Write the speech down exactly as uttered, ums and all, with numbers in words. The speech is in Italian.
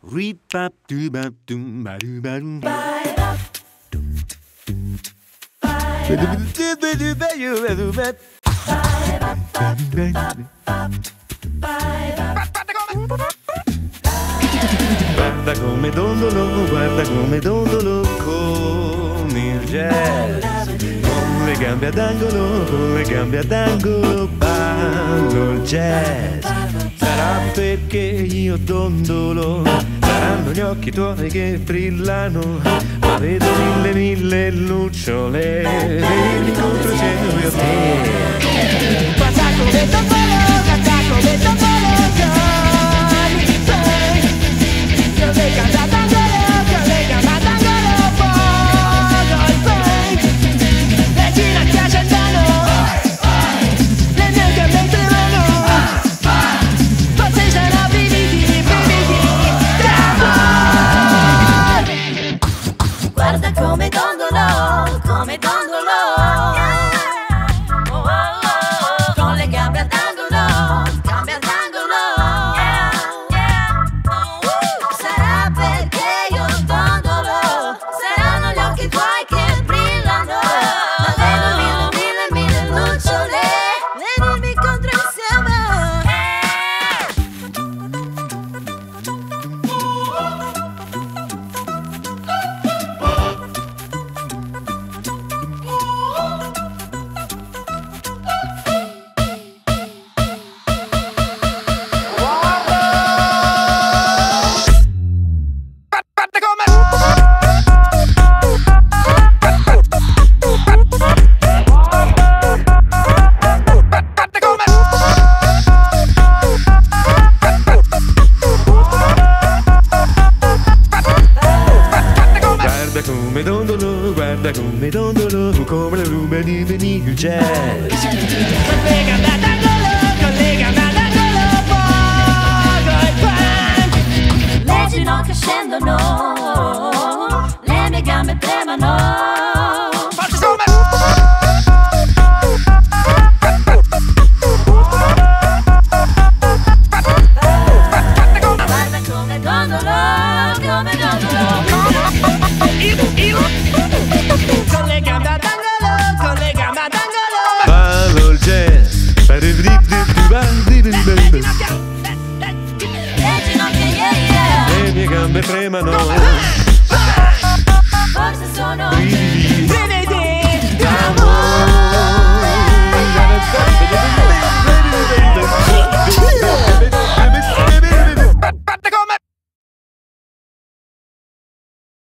Guarda come dondolo, guarda come dondolo con il jazz. Con le gambe ad angolo, con le gambe ad angolo ballo il jazz. Sarà perché io dondolo, saranno gli occhi tuoi che brillano, ma vedo mille mille lucciole venirmi incontro il cielo e a te. Guarda come dondolo, guarda come dondolo con il jazz. Con le gambe ad angolo, con le gambe ad angolo ballo il jazz. Le ginocchia scendono, le mie gambe tremano. Forse sarà brividi, brividi d'amore. Guarda come dondolo, come dondolo. Con le gambe ad angolo, gambe ad angolo. Sarà perché io dondolo, saranno gli occhi tuoi che brillano, ma vedo mille, mille, mille lucciole venirmi incontro insieme. Guarda come dondolo, guarda come dondolo, come la lume di venire il jazz. Con le gambe ad angolo, con le gambe ad angolo, pago il pan. Le ginocchia scendono, le mie gambe tremano. Guarda come dondolo, come dondolo. Con le gambe ad angolo, con le gambe ad angolo. Ballo il jazz. Le ginocchia, yeah, yeah. Le mie gambe tremano.